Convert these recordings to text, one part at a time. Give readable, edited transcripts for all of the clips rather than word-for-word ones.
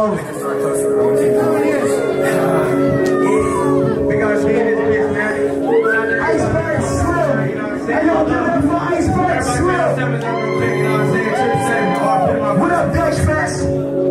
Oh, niggas start close to the OG. We got to be in this bitch, man. Icebvrg Slim. Hey, y'all give it up for Icebvrg Slim. What up, Dutch Max?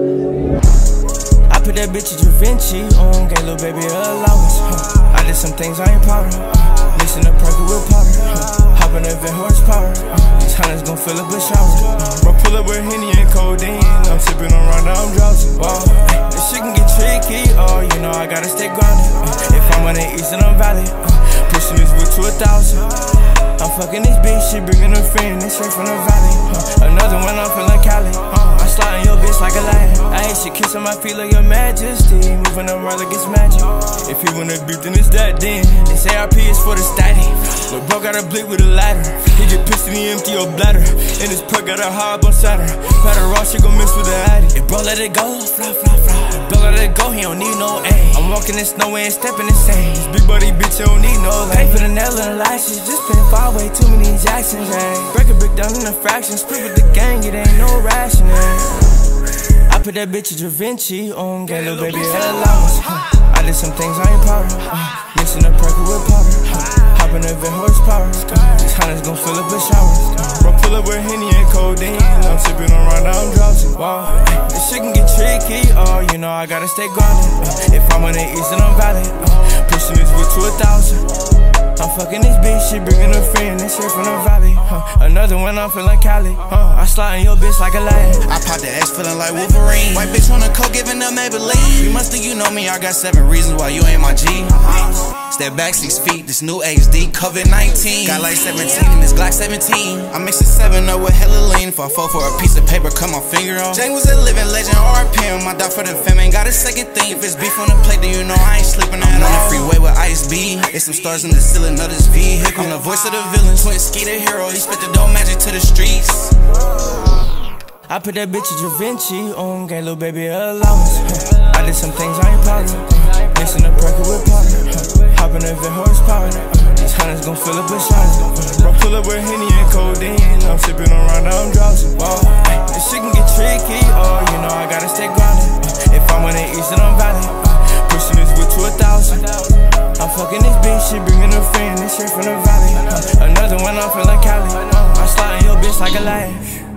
I put that bitch in Cvrtier on, gave little baby allowance. I did some things I ain't proud of. Mixing up perky with powder. Hop in the vent horsepower. These hunters gon' fill up a shower. Bro, pull up with Henny and codeine. I'm sipping on Ronda, I'm drowsy. Wow, this shit can get tricky. Oh, you know I gotta stay grounded. If I'm on the east and I'm valley, pushing this wood to 1,000. I'm fucking this bitch, she bringing a friend, they straight from the valley. Another one, I'm feeling Cali. I slide in your bitch like Alladin. I ain't shit kissing my feet like your majesty. Moving around like it's magic. If you wanna beef, then it's that then. They say RP is for the static. But bro got a blick with a ladder. He get pissed and he empty your bladder. And his plug got a hard on Saturn. Powder raw, she gon' mess with the addy. If bro let it go, fly, fly, fly. If bro let it go, he don't need no aim. I'm walking in snow and stepping the same. This big body bitch, don't need no lane. Pay for the nail and the lashes, just spent far way too many Jacksons, ayy. Break a brick down in a fraction, split with the gang, it ain't no rationing. I put that bitch in Cvrtier on, gave little baby allowance. I did some things I ain't proud of. Mixing up perky with powder. Hop in the vent horsepower. These hunters gon' fill up a shower. Bro, pull up with Henny and codeine. I'm sipping on Ronda, I'm drowsy. Wow, this shit can get tricky. Oh, you know I gotta stay grounded. If I'm on the east and I'm valley, pushing this wood to 1,000. I'm fucking this bitch, she bringing a friend, they straight from the valley. Another one, I'm feeling Cali. I slide in your bitch like Alladin. I popped the X feeling like Wolverine. White bitch on the coke giving up Maybelline. You must think you know me, I got 7 reasons why you ain't my G. Step back 6 feet, this new HD, COVID-19. Got like 17 in this Glock 17. I'm mixing 7 up with hella lean. If I fall for a piece of paper, cut my finger off. Jane was a living legend, RPM. My dog for the fam ain't got a second thing. If it's beef on the plate, then you know I ain't sleeping at all. I'm on the freeway with Icebvrg. There's some stars in the ceiling of this vehicle. I'm the voice of the villain, twin ski the hero. He spit the dope magic to the streets. I put that bitch in Cvrtier on, gave little baby allowance. I did some things I ain't proud of. Mixing up perky with powder. Hop in the vent horsepower. These hunters gon' fill up a shower. Bro, pull up with Henny and codeine. I'm sipping on Ronda, I'm drowsy. Wow, this shit can get tricky. Oh, you know I gotta stay grounded. If I'm on the east and I'm valley, pushing this wood to 1,000. I'm fucking this bitch, she bringing a friend, they straight from the valley. Another one, I'm feeling Cali. I slide in your bitch like Alladin.